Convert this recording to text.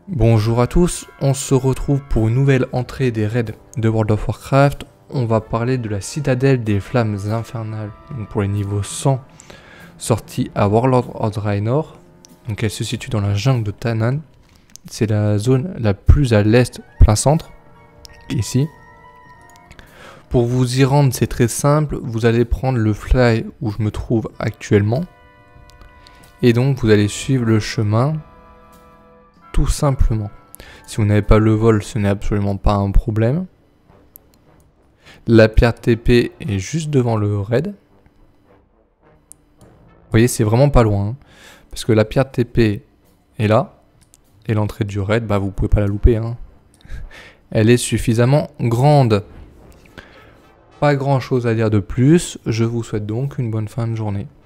Bonjour à tous, on se retrouve pour une nouvelle entrée des raids de World of Warcraft. On va parler de la citadelle des flammes infernales, donc pour les niveaux 100, sortie à Warlord of Draenor. Donc elle se situe dans la jungle de Tanaan. C'est la zone la plus à l'est, plein centre, ici. Pour vous y rendre, c'est très simple, vous allez prendre le fly où je me trouve actuellement. Et donc vous allez suivre le chemin, tout simplement. Si vous n'avez pas le vol, ce n'est absolument pas un problème. La pierre TP est juste devant le raid. Vous voyez, c'est vraiment pas loin. Hein, parce que la pierre TP est là. Et l'entrée du raid, bah vous pouvez pas la louper. Hein. Elle est suffisamment grande. Pas grand chose à dire de plus. Je vous souhaite donc une bonne fin de journée.